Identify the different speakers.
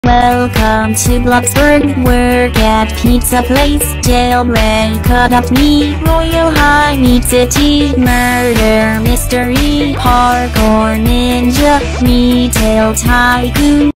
Speaker 1: Welcome to Bloxburg, work at pizza place. Jailbreak, cut up meat, royal high meat city, murder mystery, hardcore ninja, retail tycoon.